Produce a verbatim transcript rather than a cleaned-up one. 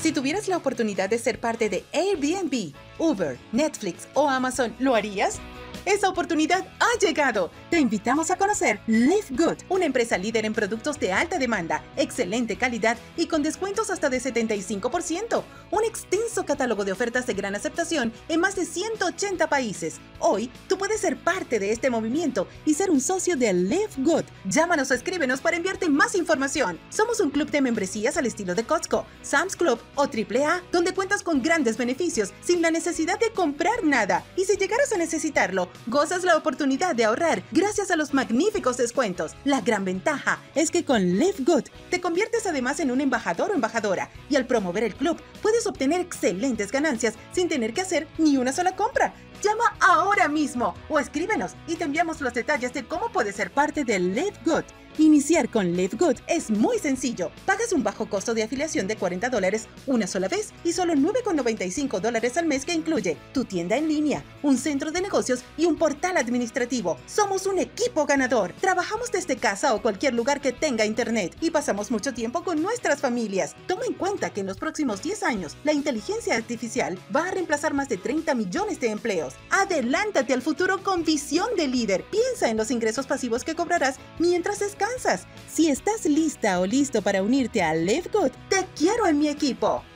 Si tuvieras la oportunidad de ser parte de Airbnb, Uber, Netflix o Amazon, ¿lo harías? Esa oportunidad ha llegado. Te invitamos a conocer Live Good, una empresa líder en productos de alta demanda, excelente calidad y con descuentos hasta de setenta y cinco por ciento. Un extenso catálogo de ofertas de gran aceptación en más de ciento ochenta países. Hoy, tú puedes ser parte de este movimiento y ser un socio de Live Good. Llámanos o escríbenos para enviarte más información. Somos un club de membresías al estilo de Costco, Sam's Club o triple A, donde cuentas con grandes beneficios sin la necesidad de comprar nada. Y si llegaras a necesitarlo, gozas la oportunidad de ahorrar gracias a los magníficos descuentos. La gran ventaja es que con Live Good te conviertes además en un embajador o embajadora y al promover el club puedes obtener excelentes ganancias sin tener que hacer ni una sola compra. Llama ahora mismo o escríbenos y te enviamos los detalles de cómo puedes ser parte de Live Good. Iniciar con Live Good es muy sencillo. Pagas un bajo costo de afiliación de cuarenta dólares una sola vez y solo nueve con noventa y cinco dólares al mes, que incluye tu tienda en línea, un centro de negocios y un portal administrativo. Somos un equipo ganador. Trabajamos desde casa o cualquier lugar que tenga internet y pasamos mucho tiempo con nuestras familias. Toma en cuenta que en los próximos diez años la inteligencia artificial va a reemplazar más de treinta millones de empleos. Adelántate al futuro con visión de líder. Piensa en los ingresos pasivos que cobrarás mientras descansas. Si estás lista o listo para unirte a Live Good, te quiero en mi equipo.